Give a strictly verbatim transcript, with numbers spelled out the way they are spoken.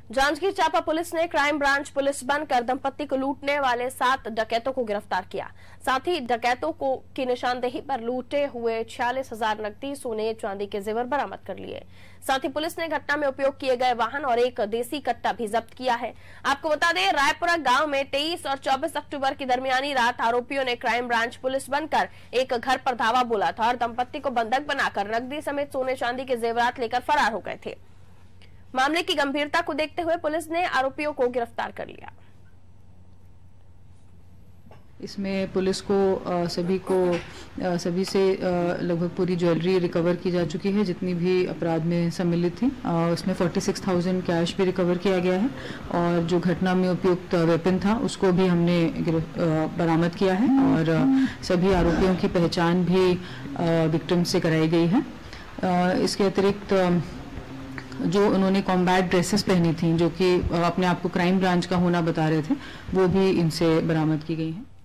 Janjgir Champa police ने crime branch police बनकर दंपत्ति को लूटने वाले सात डकैतों को गिरफ्तार किया। साथ ही डकैतों को की निशानदेही पर लूटे हुए छियालीस हजार नकदी, सोने, चांदी के जेवर बरामद कर लिए। साथ ही पुलिस ने घटना में उपयोग किए गए वाहन और एक देसी कट्टा भी जब्त किया है। आपको बता दें, रायपुरा गांव में तेईस और चौबीस अक्टूबर की दरमियानी रात आरोपियों ने क्राइम ब्रांच पुलिस बनकर एक घर पर धावा बोला था और दंपत्ति को बंधक बनाकर नकदी समेत सोने चांदी के जेवरात लेकर फरार हो गए थे। मामले की गंभीरता को देखते हुए पुलिस ने आरोपियों को गिरफ्तार कर लिया। इसमें पुलिस को आ, सभी को आ, सभी से लगभग पूरी ज्वेलरी रिकवर की जा चुकी है, जितनी भी अपराध में सम्मिलित थी। आ, उसमें छियालीस हज़ार कैश भी रिकवर किया गया है और जो घटना में उपयुक्त वेपन था उसको भी हमने बरामद किया है और आ, सभी आरोपियों की पहचान भी विक्टिम से कराई गई है। आ, इसके अतिरिक्त जो उन्होंने कॉम्बैट ड्रेसेस पहनी थी, जो कि अपने आप को क्राइम ब्रांच का होना बता रहे थे, वो भी इनसे बरामद की गई हैं।